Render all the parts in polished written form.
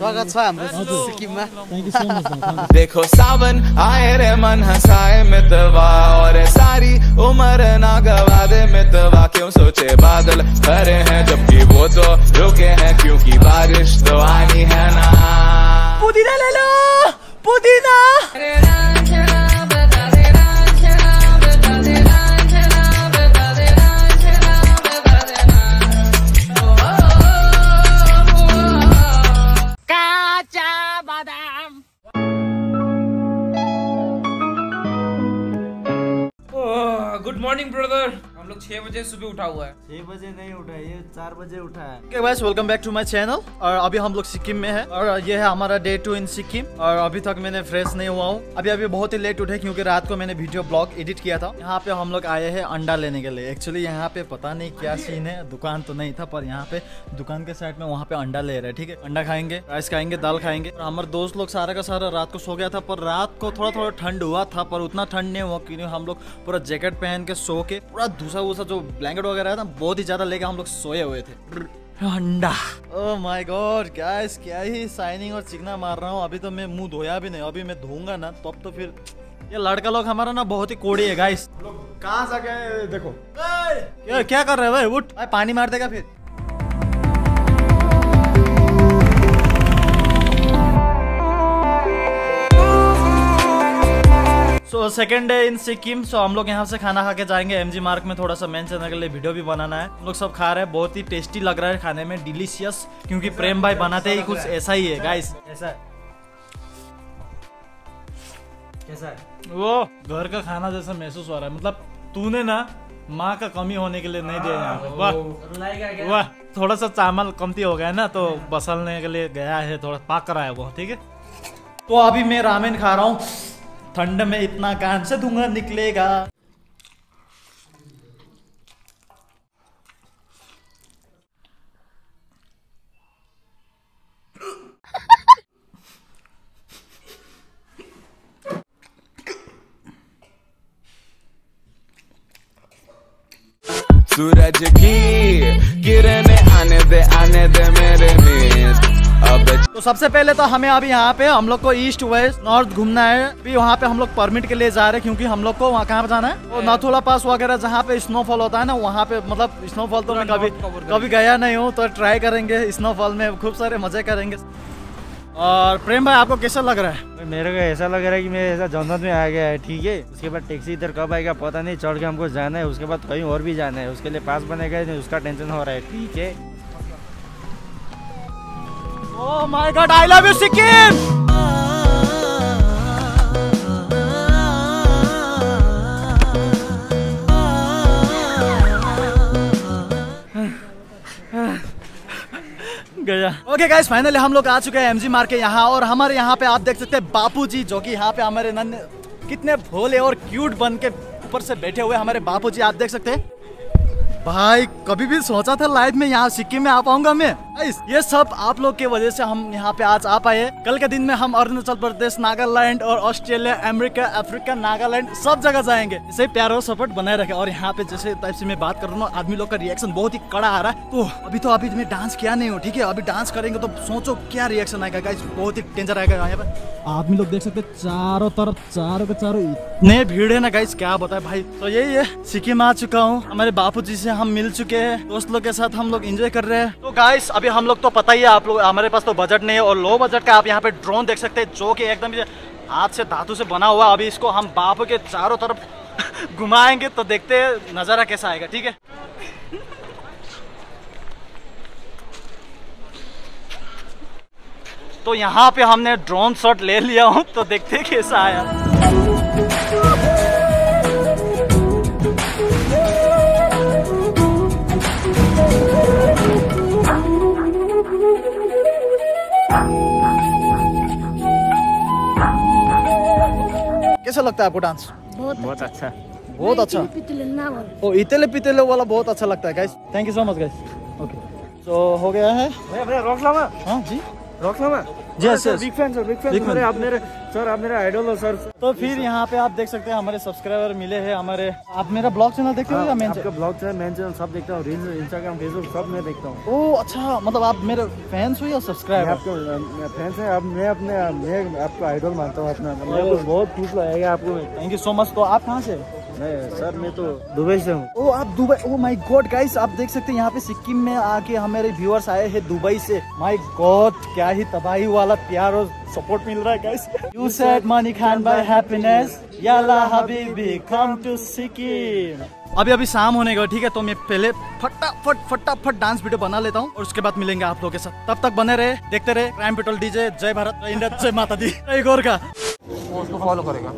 स्वागत छ हाम्रो सिक्किममा। Thank you so much. देखो सावन आए रे मन हंसाए मितवा और सारी उम्र ना गवा दे मितवा। क्यों सोचे बादल भरे हैं जबकि वो तो रुके हैं क्योंकि बारिश तो आनी है ना। पुदीना ले लो, पुदीना। Good morning brother. हम लोग 6 बजे सुबह उठा हुआ है। 6 बजे नहीं उठा, ये 4 बजे उठा है। Okay guys, welcome back to my channel. और अभी हम लोग सिक्किम में है और ये है हमारा डे 2 इन सिक्किम। और अभी तक मैंने फ्रेश नहीं हुआ हूँ। अभी बहुत ही लेट उठे क्योंकि रात को मैंने वीडियो ब्लॉग एडिट किया था। यहाँ पे हम लोग आए हैं अंडा लेने के लिए। एक्चुअली यहाँ पे पता नहीं क्या सीन है, दुकान तो नहीं था पर यहाँ पे दुकान के साइड में वहाँ पे अंडा ले रहे हैं। ठीक है, अंडा खाएंगे, राइस खाएंगे, दाल खाएंगे। और हमारे दोस्त लोग सारा का सारा रात को सो गया था पर रात को थोड़ा ठंड हुआ था पर उतना ठंड नहीं हुआ क्योंकि हम लोग पूरा जैकेट पहन के सो के पूरा दूसरा जो ब्लैंकेट वगैरह है ना बहुत ही ज्यादा लेके हम लोग सोए हुए थे। अंडा, ओह माय गॉड गाइस, क्या ही शाइनिंग और चिकना मार रहा हूँ। अभी तो मैं मुंह धोया भी नहीं, अभी मैं धोऊंगा ना तब तो फिर। ये लड़का लोग हमारा ना बहुत ही कोड़ी है गाइस। लोग कहाँ से गए देखो। क्या कर रहे हो भाई, उठ, पानी मार देगा फिर। So second day in Sikkim. So हम लोग यहाँ से खाना खा के जाएंगे एमजी मार्ग में। थोड़ा सा मेन चैनल के लिए वीडियो भी बनाना है। हम लोग सब खा रहे हैं, बहुत ही टेस्टी लग रहा है खाने में, डिलीशियस। क्योंकि प्रेम भाई बनाते ही कुछ ऐसा ही है गाइस। ऐसा है, कैसा है वो घर का खाना जैसा महसूस हो रहा है। मतलब तूने ना माँ का कमी होने के लिए नहीं दिया यहाँ पे। वाह वाह, थोड़ा सा चावल कमती हो गया ना तो बसलने के लिए गया है, थोड़ा पाक रहा है वो। ठीक है, तो अभी मैं रामेन खा रहा हूँ। ठंड में इतना कान से धुआं निकलेगा। सूरज की किरणें आने दे मेरे नींद। तो सबसे पहले तो हमें अभी यहाँ पे हम लोग को ईस्ट वेस्ट नॉर्थ घूमना है। अभी वहाँ पे हम लोग परमिट के लिए जा रहे हैं क्योंकि हम लोग को वहाँ कहाँ पे जाना है, वो नाथुला पास वगैरह जहाँ पे स्नोफॉल होता है ना वहाँ पे। मतलब स्नोफॉल तो मैं कभी गया नहीं हूँ तो ट्राई करेंगे स्नोफॉल में, खूब सारे मजे करेंगे। और प्रेम भाई आपको कैसा लग रहा है? मेरे को ऐसा लग रहा है कि मैं ऐसा जन्नत में आ गया है। ठीक है, उसके बाद टैक्सी इधर कब आएगा पता नहीं, चढ़ के हमको जाना है, उसके बाद कहीं और भी जाना है, उसके लिए पास बनेगा नहीं, उसका टेंशन हो रहा है। ठीक है, oh my god, I love you Sikkim. गया। ओके गाइस, फाइनली हम लोग आ चुके हैं एमजी मार्ग के यहाँ। और हमारे यहाँ पे आप देख सकते हैं बापूजी, जो कि यहाँ पे हमारे नन्हे कितने भोले और क्यूट बन के ऊपर से बैठे हुए हमारे बापूजी आप देख सकते हैं। भाई कभी भी सोचा था लाइफ में यहाँ सिक्किम में आ पाऊंगा मैं? ये सब आप लोग के वजह से हम यहाँ पे आज आ पाए। कल के दिन में हम अरुणाचल प्रदेश, नागालैंड और ऑस्ट्रेलिया, अमेरिका, अफ्रीका, नागालैंड सब जगह जाएंगे। इसे प्यार और सपोर्ट बनाए रखे। और यहाँ पे जैसे टाइप से मैं बात कर रहा हूँ, आदमी लोग का रिएक्शन बहुत ही कड़ा आ रहा है। तो अभी मैं डांस किया नहीं हूँ। ठीक है, अभी डांस करेंगे तो सोचो क्या रिएक्शन आएगा गाइस, बहुत ही डेंजर आएगा यहाँ पे। आदमी लोग देख सकते चारों तरफ, चारों के चारों इतने भीड़ है ना गाइस, क्या बताए भाई। तो यही है, सिक्किम आ चुका हूँ, हमारे बापूजी से हम मिल चुके हैं, दोस्त लोग के साथ हम लोग एंजॉय कर रहे हैं। तो गाइस अभी हम लोग तो पता ही है आप लोग, हमारे पास तो बजट नहीं है और लो बजट का आप यहाँ पे ड्रोन देख सकते हैं जो कि एकदम हाथ से धातु से बना हुआ। अभी इसको हम बापू के चारों तरफ घुमाएंगे तो देखते हैं नजारा कैसा आएगा। ठीक है, तो यहाँ पे हमने ड्रोन शॉट ले लिया हूँ तो देखते हैं कैसा आया। कैसा लगता है आपको डांस? बहुत अच्छा, बहुत अच्छा। ओ इतेले पितेले वाला बहुत अच्छा लगता है guys. Thank you so much guys. Okay, तो हो गया है। रोक लो। हाँ जी, rockstar Yes, yes. Big fan sir, big fan Big fan. Sir आप मेरा आइडल हो सर। तो फिर यहाँ पे आप देख सकते हैं हमारे सब्सक्राइबर मिले हैं हमारे। आप मेरा ब्लॉग चैनल देखते हो या मेन आपका ब्लॉग चैनल, मेन चैनल सब देखता हूँ, रील्स, इंस्टाग्राम, फेसबुक सब मैं देखता हूँ। ओह अच्छा, मतलब आप मेरे फैंस हो या सब्सक्राइबर? आपके फैंस हैं, अब मैं आपको आइडल मानता हूँ अपना। मेरे को बहुत खुश लगेगा आपको। Thank you so much. तो आप कहाँ से? मैं तो दुबई से हूँ। ओ आप Dubai? Oh my god guys, आप देख सकते हैं यहाँ पे सिक्किम में आके हमारे व्यूअर्स आए हैं दुबई से। माय गॉड, क्या ही तबाही वाला प्यार और सपोर्ट मिल रहा है guys. You said money can buy happiness, याला हबीबी कम टू सिक्किम। अभी शाम होने का, ठीक है, तो मैं पहले फटाफट डांस वीडियो बना लेता हूँ और उसके बाद मिलेंगे आप लोगों के साथ। तब तक बने रहे, देखते रहे क्राइम पेट्रोल डीजे। जय भारत, जय इंडिया, जय माता दी, जय गोरखा। उसको फॉलो करेगा।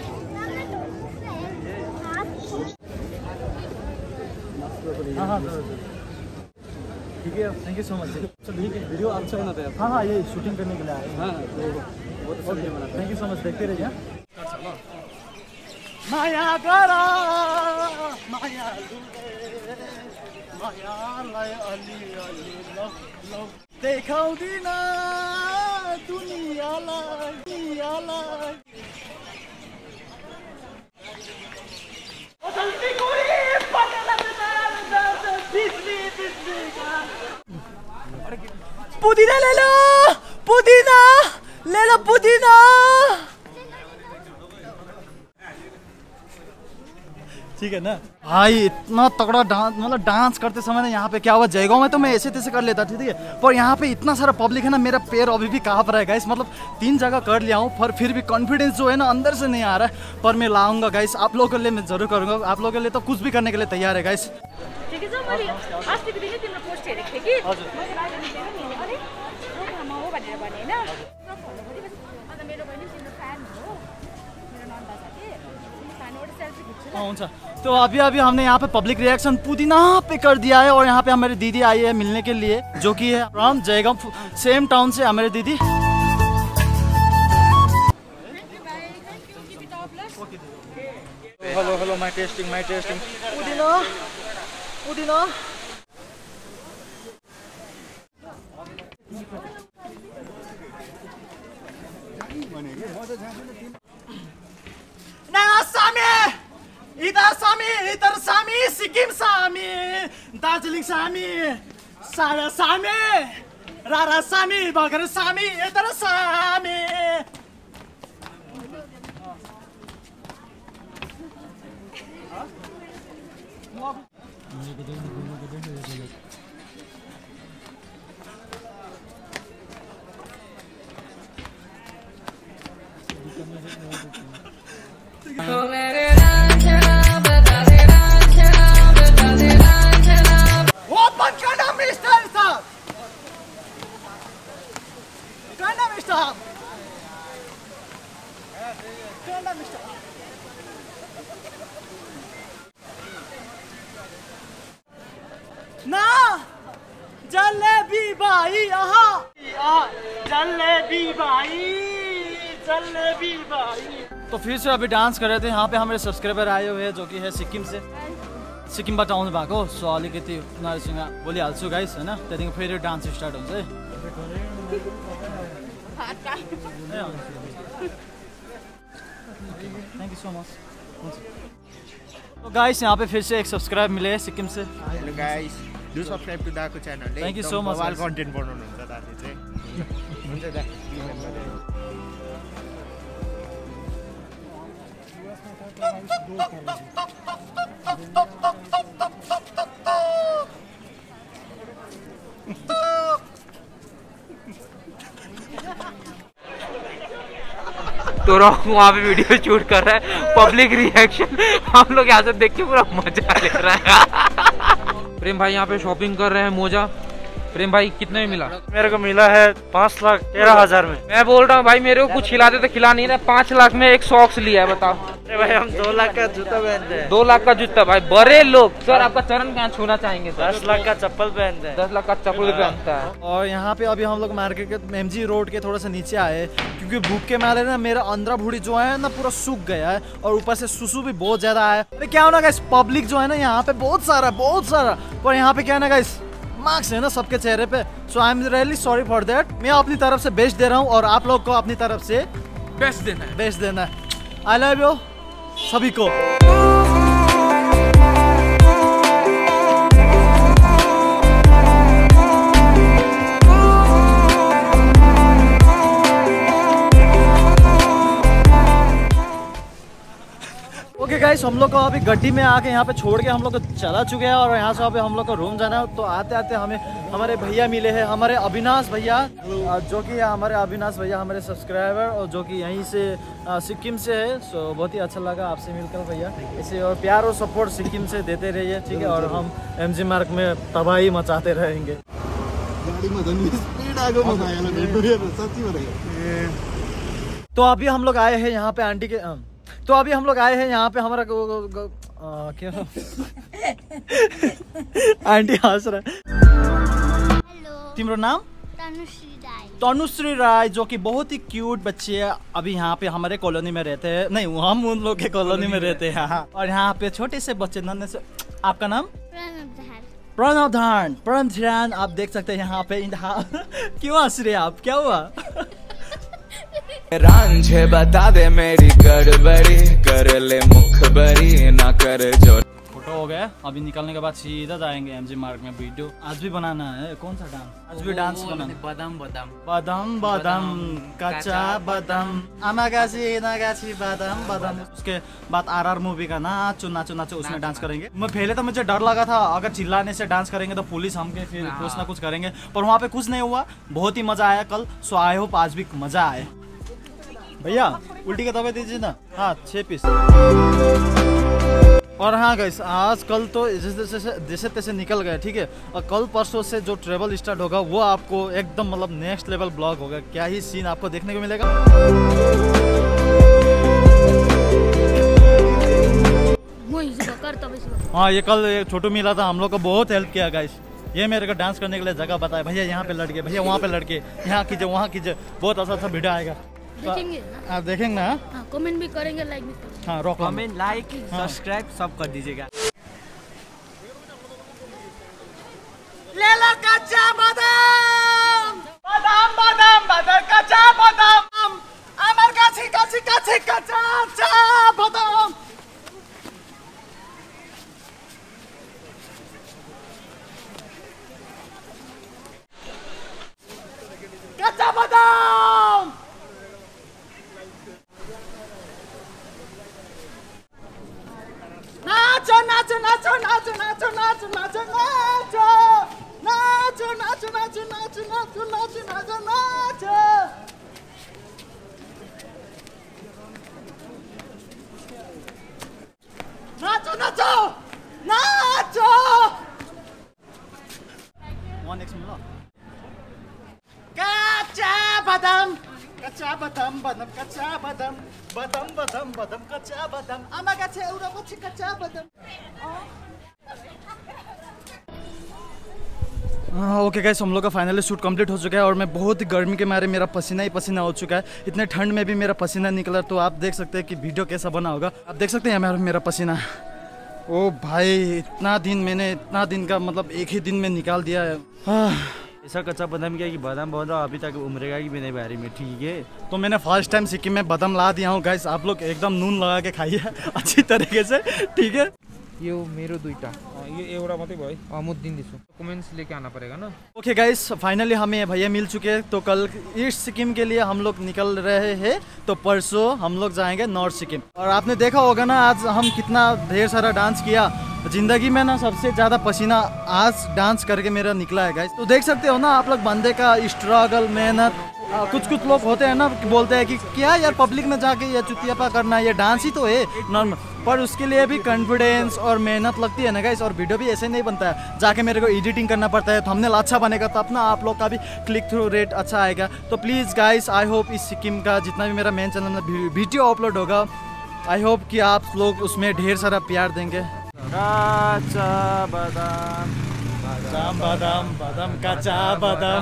हाँ ठीक है, थैंक यू सो मच। ठीक है, वीडियो अच्छा बनाते हैं। हाँ ये शूटिंग करने के लिए आए। हाँ थैंक यू सो मच, देखते रहिए। माया करा माया मायालाई अलि अलि लभ लभ देखाउँदिन दुनियाँलाई। पुदीना ले लो, पुदीना ले लो, पुदीना। ठीक है ना भाई, इतना तगड़ा डांस, मतलब डांस करते समय ना यहाँ पे क्या हुआ, जयगांव में तो मैं ऐसे तैसे कर लेता, ठीक है, पर यहाँ पे इतना सारा पब्लिक है ना, मेरा पैर अभी भी कांप रहा है गाइस। मतलब 3 जगह कर लिया हूँ, पर फिर भी कॉन्फिडेंस जो है ना अंदर से नहीं आ रहा है, पर मैं लाऊंगा गाइस। आप लोगों के लिए मैं जरूर करूँगा, आप लोगों के लिए तो कुछ भी करने के लिए तैयार है गाइस। तो अभी हमने यहाँ पे पब्लिक रिएक्शन पुदीना पे कर दिया है, और यहाँ पे हमारी दीदी आई है मिलने के लिए, जो कि है फ्रॉम जयगांव, सेम टाउन से हमारी दीदी। हेलो माय टेस्टिंग पुदीना पुदीना। इधर सामी, सिक्किम सामी, दार्जिलिङ सामी, सारा सामी, रारा सामी, बगर सामी, इधर सामी। ना जलेबी भाई, जलेबी भाई। तो फिर से अभी डांस कर रहे थे, यहाँ पे हमारे सब्सक्राइबर आए हुए हैं, जो कि है सिक्किम से, सिक्किमबाट आउनु भएको। सो अलिकति उनीहरूसँग बोलिहाल्छु गाइस, होइन, त्यहाँदेखि फेरि डान्स स्टार्ट हुन्छ है। Thank you so much. तो गाइस यहाँ पे फिर से एक सब्सक्राइब मिले हैं सिक्किम से। Hello guys, do subscribe to दाको channel. Thank you so much. वाल कन्टेन्ट बनाउनुहुन्छ दाले चाहिँ। हुन्छ दा। तो रॉक वहाँ पे वीडियो शूट कर रहा है, पब्लिक रिएक्शन हम लोग यहाँ से देख के पूरा मजा ले रहा है। प्रेम भाई यहाँ पे शॉपिंग कर रहे हैं मोजा। प्रेम भाई कितने में मिला? मेरे को मिला है 5,13,000 में। मैं बोल रहा हूँ भाई मेरे को कुछ खिलाते तो खिला नहीं रहे। 5 लाख में एक सॉक्स लिया है, बताओ। अरे भाई हम 2 लाख का जूता पहनते हैं। 2 लाख का जूता भाई, बड़े लोग। सर आपका चरण कहाँ छूना चाहेंगे? 10 लाख का चप्पल पहनते हैं। 10 लाख का चप्पल पहनता है। और यहाँ पे अभी हम लोग मार्केट के MG रोड के थोड़ा सा नीचे आए, क्योंकि भूख के मारे ना मेरा अंदर भूड़ी जो है ना पूरा सूख गया है, और ऊपर से सुसु भी बहुत ज्यादा है। अरे क्या होना गाइस, पब्लिक जो है ना यहाँ पे बहुत सारा, पर यहाँ पे क्या है ना गाइस, मार्क्स है ना सबके चेहरे पे। So I am really sorry for that. मैं अपनी तरफ से बेस्ट दे रहा हूँ और आप लोग को अपनी तरफ से बेस्ट देना है। आई लव यू सभी को। ओके गाइस, हम लोग को अभी गड्डी में आके यहाँ पे छोड़ के हम लोग को चला चुके हैं और यहाँ से अभी हम लोग को रूम जाना है। तो आते आते हमें हमारे भैया मिले हैं, हमारे अविनाश भैया, जो कि हमारे अविनाश भैया हमारे सब्सक्राइबर और जो कि यहीं से सिक्किम से है। सो बहुत ही अच्छा लगा आपसे मिलकर भैया। इसे और प्यार और सपोर्ट सिक्किम से देते रहिए, ठीक है। और हम MG मार्ग में तबाही मचाते रहेंगे। तो अभी हम लोग आए हैं यहाँ पे आंटी के हमारा क्या आंटी हंस रहा है। तिम्रो नाम? तनुश्री राय, जो कि बहुत ही क्यूट बच्ची है। अभी यहाँ पे हमारे कॉलोनी में रहते हैं, नहीं हम उन लोग के कॉलोनी में रहते हैं। और यहाँ पे छोटे से बच्चे नन्हे से। आपका नाम? प्रणव धान। आप देख सकते हैं यहाँ पे क्यों हंस रहे आप, क्या हुआ? रांझे बता दे मेरी गड़बड़ी, कर ले मुखबरी ना कर जो। फोटो हो गया। अभी निकलने के बाद सीधा जाएंगे MG मार्ग में। वीडियो आज भी बनाना है। कौन सा डांस? आज भी डांस बनाना। बादाम कच्चा बादाम आमागाछी नागाछी बादाम। उसके बाद RR मूवी का नाचो नाचो नाचो, उसमें डांस करेंगे। मैं पहले तो मुझे डर लगा था अगर चिल्लाने से डांस करेंगे तो पुलिस हमके फिर कुछ ना कुछ करेंगे, पर वहाँ पे कुछ नहीं हुआ। बहुत ही मजा आया कल। सो आई होप आज भी मजा आए। भैया उल्टी का दवाई दीजिए ना। हाँ 6 पीस। और हाँ गाइस, आज कल तो जैसे तैसे निकल गए, ठीक है। और कल परसों से जो ट्रेवल स्टार्ट होगा वो आपको एकदम मतलब नेक्स्ट लेवल ब्लॉग होगा। क्या ही सीन आपको देखने को मिलेगा। हाँ ये कल छोटू मिला था, हम लोग को बहुत हेल्प किया गाइस। ये मेरे को डांस करने के लिए जगह बताया, भैया यहाँ पे लड़के, भैया वहाँ पे लड़के, यहाँ कीजिए वहाँ कीजिए। बहुत अच्छा वीडियो आएगा, देखेंगे ना? आप देखेंगे ना? कमेंट भी करेंगे, लाइक भी करेंगे। हाँ रॉक कमेंट, लाइक, सब्सक्राइब सब कर दीजिएगा। ले लो कच्चा बादाम, कच्चा बादाम, আমার কাছে कच्चा बादाम। कच्चा बादाम। नाचो नाचो नाचो नाचो नाचो नाचो नाचो नाचो नाचो नाचो नाचो नाचो नाचो नाचो नाचो नाचो। नाचो नाचो नाचो। 1x मिला। कच्चा बादाम, कच्चा बादाम, कच्चा बादाम, कच्चा बादाम, आमागाछी एउटापछि कच्चा बादाम। ओके गाइस, हम लोग का फाइनली शूट कंप्लीट हो चुका है और मैं बहुत ही गर्मी के मारे मेरा पसीना ही पसीना हो चुका है। इतने ठंड में भी मेरा पसीना निकला, तो आप देख सकते हैं कि वीडियो कैसा बना होगा। आप देख सकते हैं मेरा पसीना। ओ भाई, इतना दिन का मतलब एक ही दिन में निकाल दिया है। ऐसा कच्चा बादाम क्या कि बादाम बहुत अभी तक उमरेगा कि नहीं बारी में, ठीक है। तो मैंने फर्स्ट टाइम सिक्किम में बादाम ला दिया हूँ गाइस। आप लोग एकदम नून लगा के खाइए अच्छी तरीके से, ठीक है। ये मेरो दुईटा, ये एउटा मात्रै भयो। म दिन्छु, डकुमेंट्स लेके आना पड़ेगा ना। ओके गाइस, फाइनली हमें भैया मिल चुके हैं। तो कल ईस्ट सिक्किम के लिए हम लोग निकल रहे हैं, तो परसों हम लोग जाएंगे नॉर्थ सिक्किम। और आपने देखा होगा ना आज हम कितना ढेर सारा डांस किया। जिंदगी में ना सबसे ज़्यादा पसीना आज डांस करके मेरा निकला है गाइस। तो देख सकते हो ना आप लोग, बंदे का स्ट्रगल, मेहनत। कुछ लोग होते हैं ना बोलते हैं कि क्या यार पब्लिक में जाके ये चुतियापा करना, ये डांस ही तो है नॉर्मल, पर उसके लिए भी कॉन्फिडेंस और मेहनत लगती है ना गाइस। और वीडियो भी ऐसे नहीं बनता है, जाके मेरे को एडिटिंग करना पड़ता है, थंबनेल अच्छा बनेगा तब ना आप लोग का भी क्लिक थ्रू रेट अच्छा आएगा। तो प्लीज़ गाइस, आई होप इस सिक्किम का जितना भी मेरा मेन चैनल में वीडियो अपलोड होगा, आई होप कि आप लोग उसमें ढेर सारा प्यार देंगे। कच्चा बादाम, बादाम बादाम कच्चा बादाम।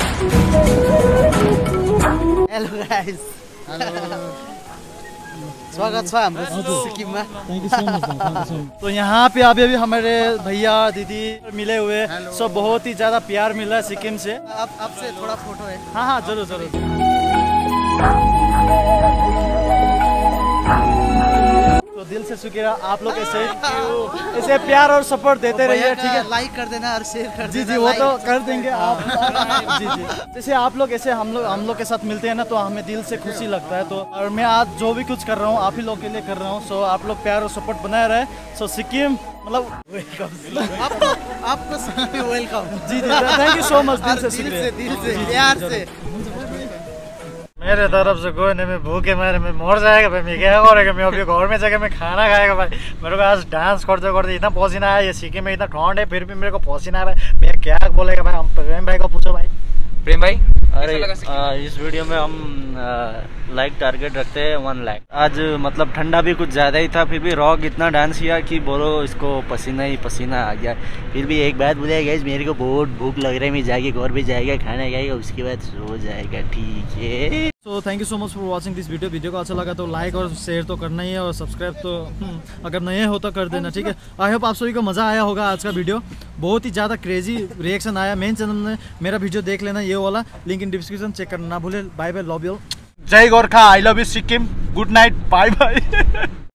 हेलो गाइस, स्वागत छ हाम्रो सिक्किममा। तो यहाँ पे अभी हमारे भैया दीदी मिले हुए, सब बहुत ही ज्यादा प्यार मिला है सिक्किम से। आपसे थोड़ा फोटो है। हाँ जरूर जरूर। तो दिल से शुक्रिया, आप लोग ऐसे प्यार और सपोर्ट देते रहिए, ठीक है। लाइक कर देना और शेयर कर देना। जी वो तो कर देंगे आप। जी जैसे आप लोग ऐसे हम लोग के साथ मिलते हैं ना, तो हमें दिल से खुशी लगता है। तो और मैं आज जो भी कुछ कर रहा हूँ आप ही लोग के लिए कर रहा हूँ। सो आप लोग प्यार और सपोर्ट बनाए रहे। सो सिक्किम मतलब आपको वेलकम। जी थैंक यू सो मच, दिल से प्यार से। मेरे तरफ से कोई नहीं, मैं भूखे मारे मैं मर जाएगा भाई। मैं क्या करेगा, मैं अभी घर में जाकर मैं खाना खाएगा भाई। मेरे को आज डांस करते करते इतना पसीना आया, ये सिक्किम में इतना ठंड है फिर भी मेरे को पसीना है भाई। मैं क्या बोलेगा भाई, हम प्रेम भाई को पूछो भाई। प्रेम भाई अरे इस वीडियो में हम लाइक टारगेट रखते हैं 1 लाख। आज मतलब ठंडा भी कुछ ज़्यादा ही था, फिर भी रॉक इतना डांस किया कि बोलो इसको पसीना ही पसीना आ गया। फिर भी एक बात बोलिए गाइस, मेरे को बहुत भूख लग रहा है, मैं जाके घर भी जाएगा खाना खाएगा उसके बाद सो जाएगा, ठीक है। तो thank you so much for watching this video को अच्छा लगा तो लाइक और शेयर तो करना ही है, और सब्सक्राइब तो अगर नहीं हो तो कर देना, ठीक है। आई होप आप सभी को मज़ा आया होगा आज का वीडियो। बहुत ही ज़्यादा क्रेजी रिएक्शन आया। मेन चैनल में मेरा वीडियो देख लेना, ये वाला लिंक इन डिस्क्रिप्शन चेक करना ना भूले। Bye bye, love you, Jai Gorkha, I love you Sikkim, good night, bye bye.